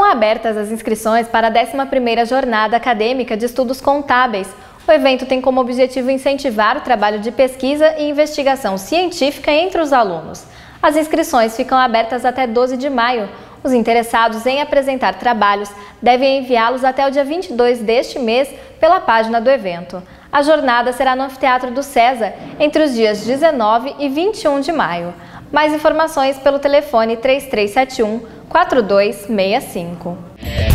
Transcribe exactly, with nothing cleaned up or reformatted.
abertas as inscrições para a décima primeira Jornada Acadêmica de Estudos Contábeis. O evento tem como objetivo incentivar o trabalho de pesquisa e investigação científica entre os alunos. As inscrições ficam abertas até doze de maio. Os interessados em apresentar trabalhos devem enviá-los até o dia vinte e dois deste mês pela página do evento. A jornada será no Anfiteatro do César, entre os dias dezenove e vinte e um de maio. Mais informações pelo telefone três três sete um, quatro dois seis cinco.